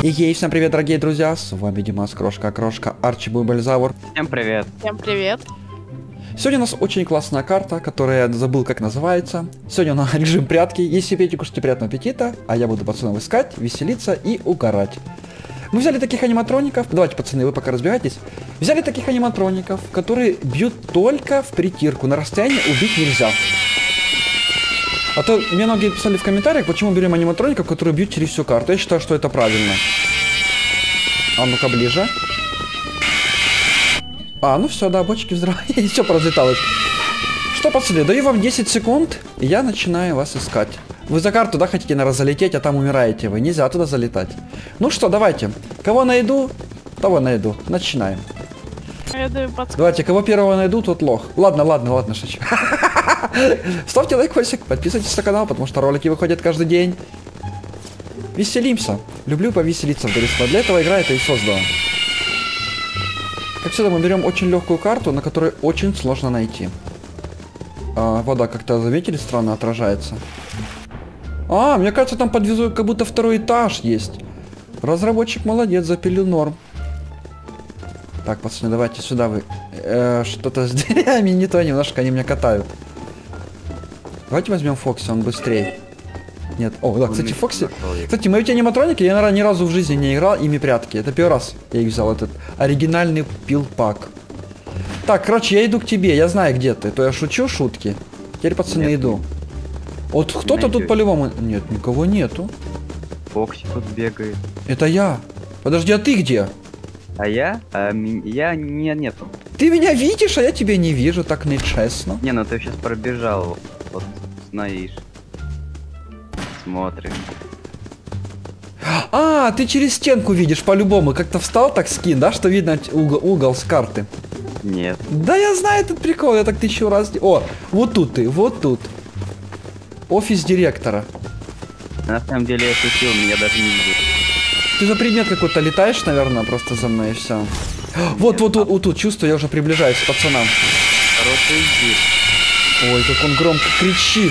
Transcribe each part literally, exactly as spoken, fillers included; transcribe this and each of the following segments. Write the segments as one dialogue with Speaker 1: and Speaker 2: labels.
Speaker 1: И ей, всем привет, дорогие друзья, с вами Димас, Крошка, Крошка, Арчи Бульбальзавр.
Speaker 2: Всем привет.
Speaker 3: Всем привет.
Speaker 1: Сегодня у нас очень классная карта, которая я забыл, как называется. Сегодня у нас режим прятки. Если пейте, кушайте, приятного аппетита, а я буду пацанов искать, веселиться и угорать. Мы взяли таких аниматроников, давайте, пацаны, вы пока разбегайтесь. Взяли таких аниматроников, которые бьют только в притирку, на расстоянии убить нельзя. А то мне многие писали в комментариях, почему берем аниматроников, которые бьют через всю карту. Я считаю, что это правильно. А ну-ка ближе. А, ну все, да, бочки взрывали, все поразлеталось. Что, пацаны, даю вам десять секунд, и я начинаю вас искать. Вы за карту, да, хотите, наверное, залететь, а там умираете вы. Нельзя туда залетать. Ну что, давайте. Кого найду, того найду. Начинаем.
Speaker 3: Я даю подсказку.
Speaker 1: Давайте, кого первого найду, тот лох. Ладно, ладно, ладно, шучу. Ставьте лайкосик, подписывайтесь на канал, потому что ролики выходят каждый день. Веселимся. Люблю повеселиться в Горисла. Для этого игра это и создана. Как всегда, мы берем очень легкую карту, на которой очень сложно найти. А, вода как-то, заметили, странно отражается. А, мне кажется, там под визой как будто второй этаж есть. Разработчик молодец, запилил норм. Так, пацаны, давайте сюда вы. Э, что-то с дверями не то, немножко они меня катают. Давайте возьмем Фокси, он быстрее. Нет. О, да, кстати, Фокси. Кстати, мои аниматроники, я, наверное, ни разу в жизни не играл ими прятки. Это первый раз я их взял, этот оригинальный пилпак. Так, короче, я иду к тебе, я знаю, где ты. То я шучу шутки. Теперь, пацаны,
Speaker 2: Нет,
Speaker 1: иду. Вот кто-то тут по-любому... Нет, никого нету.
Speaker 2: Фокси тут бегает.
Speaker 1: Это я. Подожди, а ты где?
Speaker 2: А я? А, ми- я не нету.
Speaker 1: Ты меня видишь, а я тебя не вижу, так нечестно.
Speaker 2: Не, ну ты сейчас пробежал. Вот, знаешь. Смотришь.
Speaker 1: А, ты через стенку видишь по-любому. Как-то встал так скин, да, что видно угол, угол с карты.
Speaker 2: Нет.
Speaker 1: Да я знаю этот прикол, я так тысячу раз... О, вот тут ты, вот тут. Офис директора.
Speaker 2: На самом деле я шутил, меня даже не видит.
Speaker 1: Ты за предмет какой-то летаешь, наверное, просто за мной и все. Вот, вот, вот, вот тут, чувствую, я уже приближаюсь к пацанам.
Speaker 2: Хороший здесь.
Speaker 1: Ой, как он громко кричит.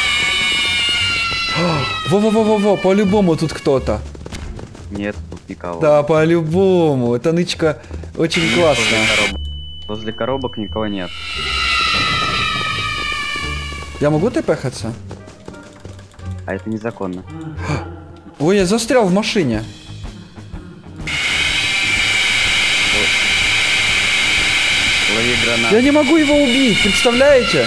Speaker 1: Во-во-во-во-во, по-любому тут кто-то.
Speaker 2: Нет, тут никого.
Speaker 1: Да, по-любому. Эта нычка очень
Speaker 2: Нет,
Speaker 1: классная.
Speaker 2: Возле коробок. Возле коробок никого нет.
Speaker 1: Я могу тпхаться?
Speaker 2: А это незаконно.
Speaker 1: Ой, я застрял в машине.
Speaker 2: Лови гранат.
Speaker 1: Я не могу его убить, представляете?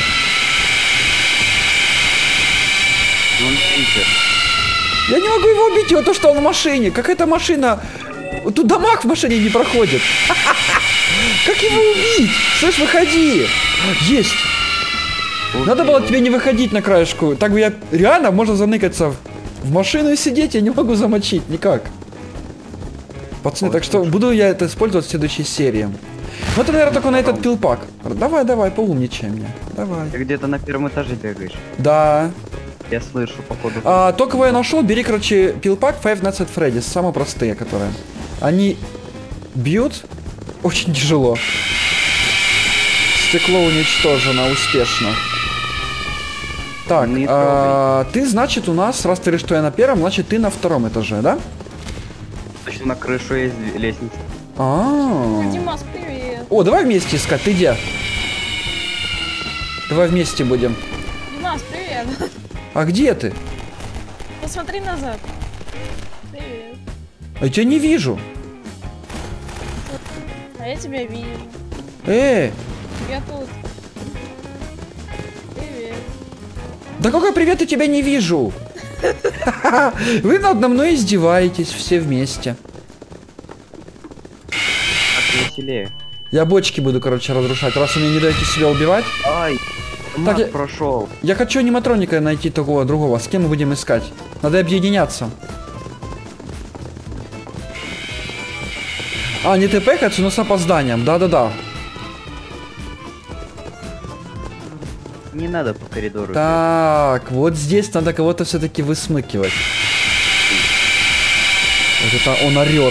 Speaker 2: Ну, видите.
Speaker 1: Я не могу его убить, его то, что он в машине. Какая-то машина... Тут дамаг в машине не проходит. Как его убить? Слышь, выходи. Есть. Надо было тебе не выходить на краешку. Так бы я... Реально, можно заныкаться в машину и сидеть. Я не могу замочить никак. Пацаны, так что буду я это использовать в следующей серии. Ну это, наверное, только на этот пилпак. Давай, давай, поумничай мне. Давай.
Speaker 2: Ты где-то на первом этаже бегаешь.
Speaker 1: Да.
Speaker 2: Я слышу, походу.
Speaker 1: А, то, кого я нашел, бери, короче, пилпак Five Nights at Freddy's. Самые простые, которые. Они бьют очень тяжело. Стекло уничтожено успешно. Так,
Speaker 2: Не
Speaker 1: а, ты, значит, у нас, раз ты решил, что я на первом, значит, ты на втором этаже, да?
Speaker 2: Точно на крышу есть лестница.
Speaker 1: А.
Speaker 3: Димас, привет.
Speaker 1: О, давай вместе искать. Ты где? Давай вместе будем.
Speaker 3: Димас, привет.
Speaker 1: А где ты?
Speaker 3: Посмотри назад. Привет.
Speaker 1: А я тебя не вижу.
Speaker 3: А я тебя вижу.
Speaker 1: Эй,
Speaker 3: Я тут. Привет.
Speaker 1: да какой привет, я тебя не вижу. Вы надо мной издеваетесь все вместе.
Speaker 2: Так веселее.
Speaker 1: Я бочки буду, короче, разрушать, раз вы мне не даете себя убивать.
Speaker 2: Ай,
Speaker 1: Так
Speaker 2: так
Speaker 1: я-
Speaker 2: прошел.
Speaker 1: Я хочу аниматроника найти такого другого. С кем мы будем искать? Надо объединяться. А, не тпхаться, но с опозданием. Да-да-да.
Speaker 2: Не надо по коридору.
Speaker 1: Так, вот здесь надо кого-то все-таки высмыкивать. Вот это он орет.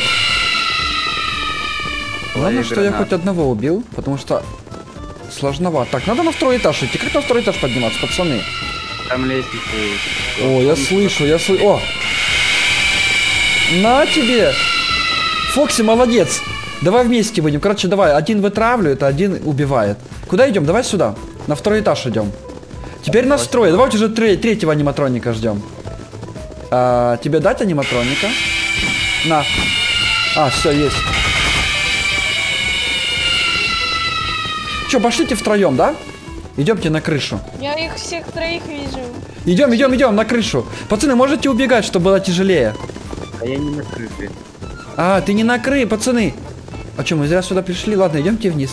Speaker 1: Главное, что я хоть одного убил, потому что сложновато. Так, надо на второй этаж идти. Как на второй этаж подниматься, пацаны?
Speaker 2: Там лестница есть.
Speaker 1: О, я слышу, я слышу. О! На тебе. Фокси, молодец. Давай вместе будем. Короче, давай. Один вытравливает, а один убивает. Куда идем? Давай сюда. На второй этаж идем. Теперь нас трое. Давайте уже тре- третьего аниматроника ждем. А, тебе дать аниматроника? На. А, все, есть. Че, пошлите втроем, да? Идемте на крышу.
Speaker 3: Я их всех троих вижу.
Speaker 1: Идем, идем, идем на крышу. Пацаны, можете убегать, чтобы было тяжелее?
Speaker 2: А я не на крыше.
Speaker 1: А, ты не накрый, пацаны. А что, мы зря сюда пришли? Ладно, идемте вниз.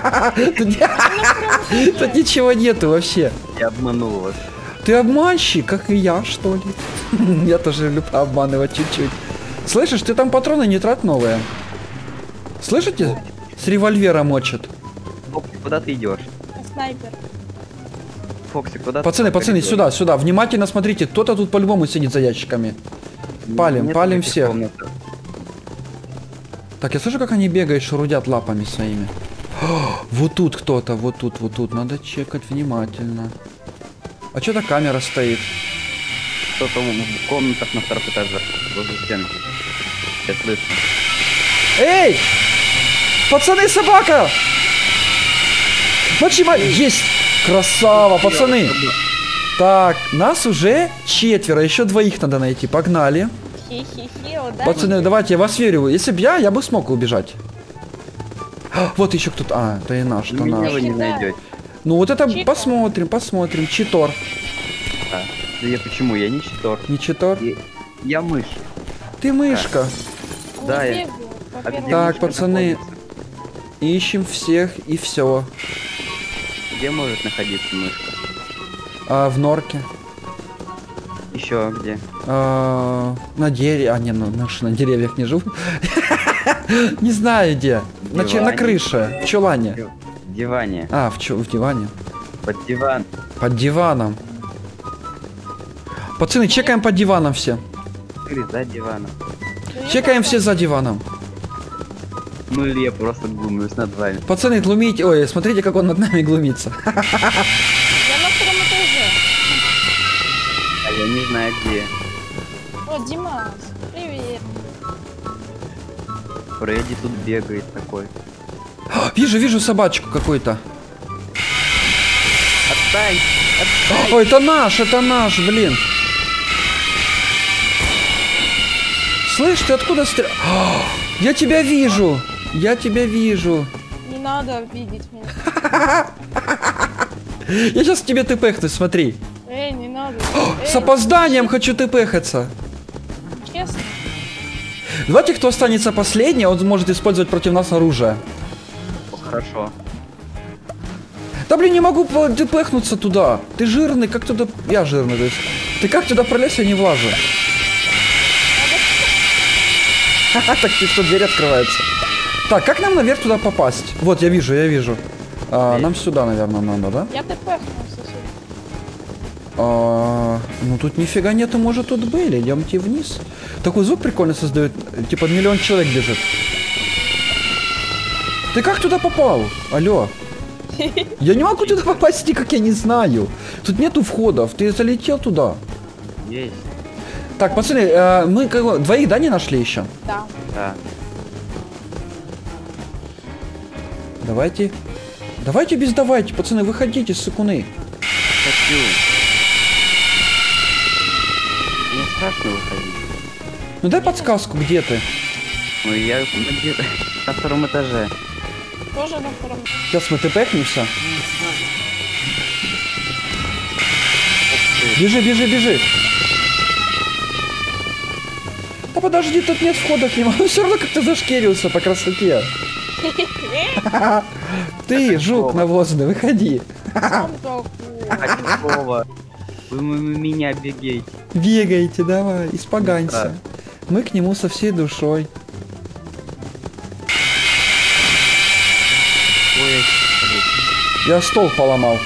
Speaker 1: Тут ничего нету вообще.
Speaker 2: Я обманул вас.
Speaker 1: Ты обманщик, как и я, что ли? Я тоже люблю обманывать чуть-чуть. Слышишь, ты там патроны не трать новые. Слышите? С револьвера мочат.
Speaker 2: Фокси, куда ты идешь?
Speaker 3: Снайпер.
Speaker 2: Фокси, куда
Speaker 1: Пацаны,
Speaker 2: ты? по
Speaker 1: пацаны,
Speaker 2: коридору?
Speaker 1: сюда, сюда. Внимательно смотрите, кто-то тут по-любому сидит за ящиками. Палим,
Speaker 2: Нет
Speaker 1: палим
Speaker 2: таких
Speaker 1: всех.
Speaker 2: комнат.
Speaker 1: Так, я слышу, как они бегают, шурудят лапами своими. О, вот тут кто-то, вот тут, вот тут. Надо чекать внимательно. А что-то камера стоит.
Speaker 2: Кто-то в комнатах на втором этаже. Возле стенки. Я слышу.
Speaker 1: Эй! Пацаны, собака! Мочи, мать! Есть! Красава, пацаны! Так, нас уже четверо, еще двоих надо найти. Погнали.
Speaker 3: Хи-хи-хи, удачи.
Speaker 1: Пацаны, давайте, я вас верю. Если бы я, я бы смог убежать. А, вот еще кто-то. А, это и наш, это
Speaker 2: Меня
Speaker 1: наш.
Speaker 2: вы не
Speaker 3: Да.
Speaker 2: найдете.
Speaker 1: Ну вот это
Speaker 3: Читор.
Speaker 1: посмотрим, посмотрим. Читор.
Speaker 2: А, да я почему? Я не читор.
Speaker 1: Не читор?
Speaker 2: Я, я мышь.
Speaker 1: Ты мышка.
Speaker 3: Не
Speaker 2: Да, я-
Speaker 3: бегаю,
Speaker 2: А
Speaker 3: во-первых.
Speaker 2: где
Speaker 1: Так,
Speaker 2: мышка
Speaker 1: пацаны.
Speaker 2: находится?
Speaker 1: Ищем всех и все.
Speaker 2: Где может находиться мышка?
Speaker 1: А, в норке.
Speaker 2: Еще где?
Speaker 1: А, на дереве. А, не, ну, ну, что, на деревьях не живу. Не знаю где. На, че- на
Speaker 2: Диване.
Speaker 1: крыше. В чулане.
Speaker 2: В диване.
Speaker 1: А, в, чу- в диване.
Speaker 2: Под диван.
Speaker 1: Под диваном. Пацаны, чекаем под диваном все.
Speaker 2: Или за диваном.
Speaker 3: Ну,
Speaker 1: Чекаем
Speaker 3: я
Speaker 1: все за диваном.
Speaker 2: Ну или я просто глумлюсь над вами.
Speaker 1: Пацаны, глумите. Ой, смотрите, как он над нами глумится.
Speaker 3: Я на втором этаже.
Speaker 2: А я не знаю где.
Speaker 3: О, Димас, привет.
Speaker 2: Фредди тут бегает такой.
Speaker 1: Вижу, вижу собачку какую-то.
Speaker 2: Отстань!
Speaker 1: Ой, это наш, это наш, блин. Слышь, ты откуда стреляешь? Я тебя вижу. Я тебя вижу.
Speaker 3: Не надо видеть меня.
Speaker 1: Я сейчас тебе тпхнусь, смотри.
Speaker 3: Эй, не надо.
Speaker 1: С
Speaker 3: Эй,
Speaker 1: опозданием хочу тпхаться.
Speaker 3: честно.
Speaker 1: Давайте, кто останется последний, он может использовать против нас оружие.
Speaker 2: О, хорошо.
Speaker 1: Да блин, не могу по- тпхнуться туда. Ты жирный, как туда... Я жирный, то есть. Ты как туда пролез, я не влажу. Так, что дверь открывается. Так, как нам наверх туда попасть? Вот, я вижу, я вижу. А,
Speaker 2: Эй.
Speaker 1: нам сюда, наверное, надо, да?
Speaker 3: Я тпхнулся сюда.
Speaker 1: А, ну тут нифига нету, может тут были. Идемте вниз. Такой звук прикольно создает. Типа миллион человек бежит. Ты как туда попал? Алло. Я не могу туда попасть никак, я не знаю. Тут нету входов. Ты залетел туда.
Speaker 2: Есть.
Speaker 1: Так, пацаны, э, мы кого? Двоих, да, не нашли еще?
Speaker 3: Да.
Speaker 2: Да.
Speaker 1: Давайте. Давайте без давайте, пацаны, выходите, сыкуны.
Speaker 2: Хочу. Мне страшно выходить.
Speaker 1: Ну дай подсказку, где ты?
Speaker 2: Ну я на ди- на втором этаже.
Speaker 3: Тоже на втором.
Speaker 1: Сейчас мы тпхнемся. Бежи, бежи, бежи. Да подожди, тут нет входа к нему. Он все равно как-то зашкерился по красоте. Ты, жук навозный, выходи.
Speaker 3: Сам такой.
Speaker 2: Какого? Вы м- меня бегайте.
Speaker 1: Бегайте, давай, испоганься. Мы к нему со всей душой.
Speaker 2: Ой,
Speaker 1: Я стол поломал.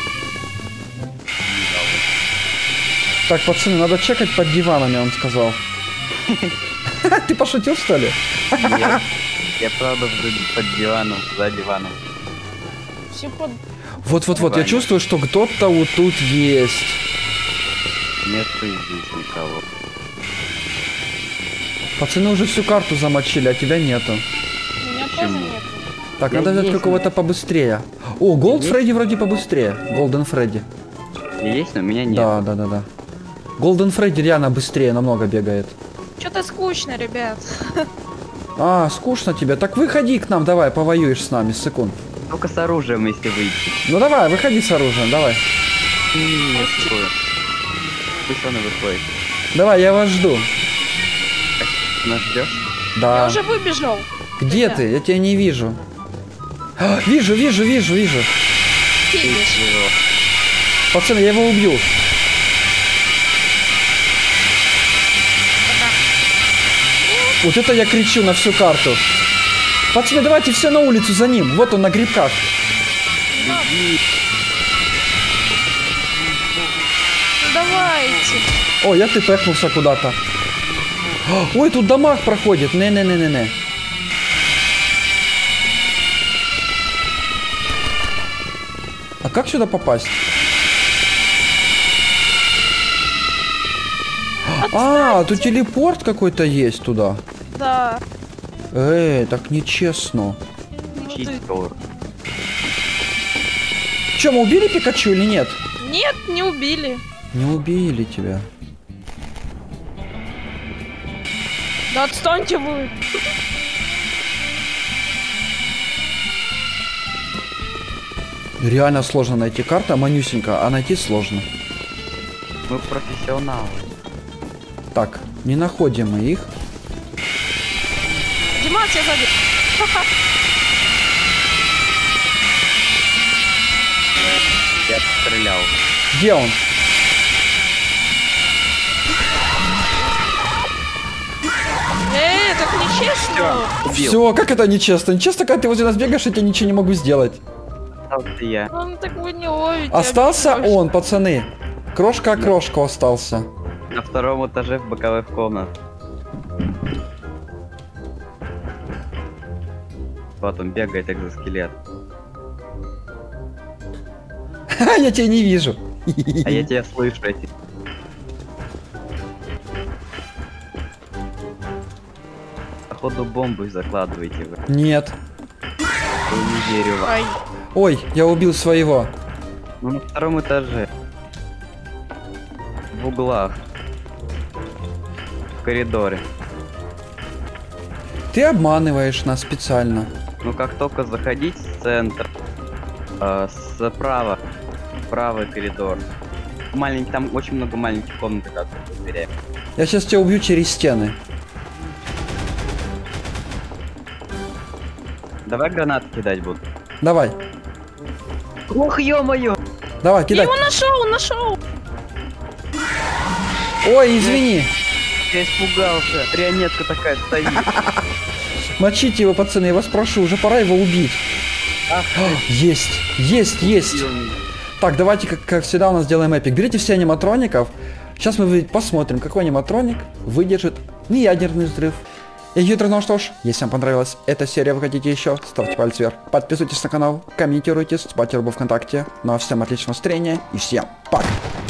Speaker 1: Так, пацаны, надо чекать под диванами, он сказал. Ты пошутил, что ли?
Speaker 2: я, я правда вроде под диваном, за диваном.
Speaker 3: Все под...
Speaker 1: Вот-вот-вот, я чувствую, что кто-то вот тут есть.
Speaker 2: Нету здесь никого.
Speaker 1: Пацаны уже всю карту замочили, а тебя нету.
Speaker 3: Меня тоже
Speaker 2: Почему?
Speaker 3: нет.
Speaker 1: Так,
Speaker 2: Я
Speaker 1: надо взять
Speaker 2: есть,
Speaker 1: какого-то побыстрее. О, Голд Фредди вроде побыстрее. Голден Фредди.
Speaker 2: Есть, но у меня нет.
Speaker 1: Да, да, да, да. Голден Фредди реально быстрее намного бегает.
Speaker 3: Что-то скучно, ребят.
Speaker 2: А.
Speaker 1: А, скучно тебе? Так выходи к нам, давай, повоюешь с нами, секунд.
Speaker 2: Только с оружием, если выйти.
Speaker 1: Ну давай, выходи с оружием, давай.
Speaker 2: М, такое. Пусть он и выходит.
Speaker 1: Давай, я вас жду.
Speaker 2: Нас ждешь?
Speaker 1: Да.
Speaker 3: Я уже выбежал.
Speaker 1: Где
Speaker 3: Хотя.
Speaker 1: ты? Я тебя не вижу. А, вижу, вижу, вижу, вижу.
Speaker 3: Финиш.
Speaker 1: Пацаны, я его убью. Вот это я кричу на всю карту. Пацаны, давайте все на улицу за ним. Вот он на грибках.
Speaker 3: Давайте.
Speaker 1: О, я ты пэкнулся куда-то. Ой, тут дамаг проходит. Не-не-не-не-не. А как сюда попасть? А, тут телепорт какой-то есть туда.
Speaker 3: Да.
Speaker 1: Эй, так нечестно.
Speaker 2: Чистор.
Speaker 1: Че, мы убили Пикачу или нет?
Speaker 3: Нет, не убили.
Speaker 1: Не убили тебя.
Speaker 3: Да отстаньте вы.
Speaker 1: Реально сложно найти карту, манюсенька, а найти сложно.
Speaker 2: Мы профессионалы.
Speaker 1: Так, не находим мы их.
Speaker 3: Димас, я сзади. Ха-ха.
Speaker 2: Я стрелял.
Speaker 1: Где он?
Speaker 3: Эй, так нечестно.
Speaker 2: Убил.
Speaker 1: Все, как это нечестно? Нечестно, когда ты возле нас бегаешь, я тебе ничего не могу сделать.
Speaker 2: Остался я.
Speaker 3: Он так вы не ловите.
Speaker 1: Остался
Speaker 3: обидно.
Speaker 1: он, пацаны. Крошка крошку остался.
Speaker 2: На втором этаже в боковых комнатах. Вот он бегает, экзоскелет.
Speaker 1: Ха, я тебя не вижу.
Speaker 2: А я тебя слышу, эти. Походу бомбу закладываете вы.
Speaker 1: Нет.
Speaker 2: Я не верю вам.
Speaker 3: Ай.
Speaker 1: Ой, я убил своего.
Speaker 2: Ну на втором этаже. В углах. В коридоре.
Speaker 1: Ты обманываешь нас специально.
Speaker 2: Ну как только заходить в центр, э, справа, правый коридор. Маленький, там очень много маленьких комнат, как проверяем.
Speaker 1: Я сейчас тебя убью через стены.
Speaker 2: Давай гранаты кидать буду.
Speaker 1: Давай,
Speaker 2: Ох, ё-моё!
Speaker 1: давай,
Speaker 3: Я
Speaker 1: кидай.
Speaker 3: его нашел, нашел.
Speaker 1: Ой, извини.
Speaker 2: Я испугался. Рионетка такая стоит.
Speaker 1: Мочите его, пацаны, я вас прошу, уже пора его убить.
Speaker 2: Ах,
Speaker 1: О, есть, есть, есть. Так, давайте, как, как всегда, у нас делаем эпик. Берите все аниматроников. Сейчас мы вы- посмотрим, какой аниматроник выдержит неядерный взрыв. И Ютро, ну что ж, если вам понравилась эта серия, вы хотите еще, ставьте палец вверх, подписывайтесь на канал, комментируйте, ставьте лайк ВКонтакте. Ну а всем отличного настроения и всем пока!